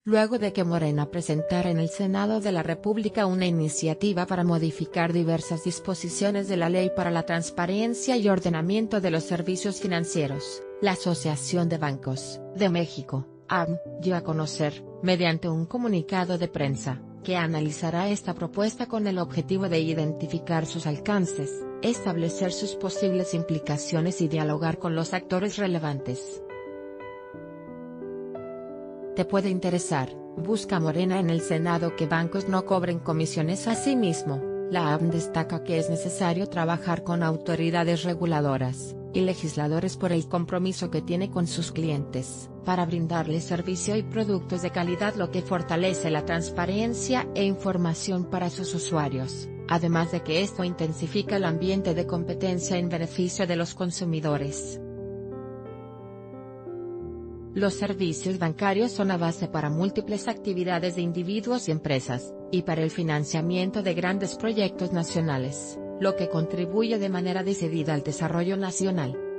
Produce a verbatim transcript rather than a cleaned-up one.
luego de que Morena presentara en el Senado de la República una iniciativa para modificar diversas disposiciones de la Ley para la Transparencia y Ordenamiento de los Servicios Financieros. La Asociación de Bancos de México, A B M, dio a conocer, mediante un comunicado de prensa, que analizará esta propuesta con el objetivo de identificar sus alcances, establecer sus posibles implicaciones y dialogar con los actores relevantes. Te puede interesar. Busca Morena en el Senado que bancos no cobren comisiones. Asimismo, la A B M destaca que es necesario trabajar con autoridades reguladoras y legisladores por el compromiso que tiene con sus clientes, para brindarles servicio y productos de calidad, lo que fortalece la transparencia e información para sus usuarios, además de que esto intensifica el ambiente de competencia en beneficio de los consumidores. Los servicios bancarios son la base para múltiples actividades de individuos y empresas, y para el financiamiento de grandes proyectos nacionales, lo que contribuye de manera decidida al desarrollo nacional.